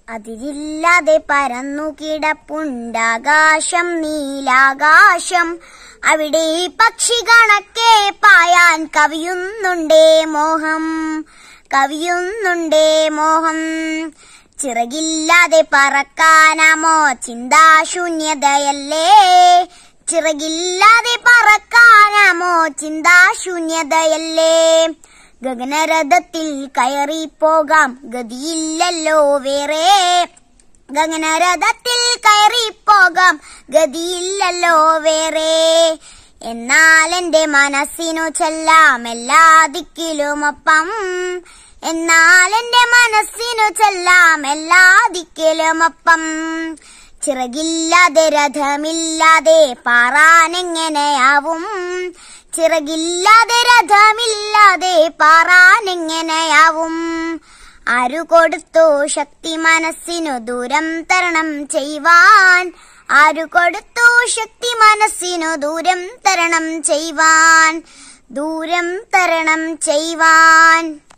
അതിരില്ലാതെ പരന്നു കിടപ്പുണ്ടാകാശം, നീലാകാശം. അവിടെ പക്ഷി കണക്കെ പായാൻ കവിയുന്നുണ്ടേ മോഹം, കവിയുന്നുണ്ടേ മോഹം. ചിറകില്ലാതെ പറക്കാനാമോ ചിന്താശൂന്യതയല്ലേ, ചിറകില്ലാതെ പറക്കാനാമോ ചിന്താശൂന്യതയല്ലേ. ഗഗനരഥത്തിൽ കയറിപ്പോകാം, ഗതിയില്ലല്ലോ വേറെ. ഗഗനരഥത്തിൽ കയറിപ്പോകാം, ഗതിയില്ലല്ലോ വേറെ. എന്നാൽ എന്റെ മനസ്സിനു ചെല്ലാം എല്ലാ ദിക്കിലുമൊപ്പം, എന്നാൽ എന്റെ മനസ്സിനു ചെല്ലാം എല്ലാ ദിക്കിലുമൊപ്പം. ചിറകില്ലാതെ രഥമില്ലാതെ പാറാനെങ്ങനെയാവും, ചിറകില്ലാതെ രഥമില്ലാതെ പാറാനെങ്ങനെയാവും. ആരു കൊടുത്തു ശക്തി മനസ്സിനു ദൂരം തരണം ചെയ്യുവാൻ, ആരു കൊടുത്തു ശക്തി മനസ്സിനു ദൂരം തരണം ചെയ്യുവാൻ, ദൂരം തരണം ചെയ്യുവാൻ.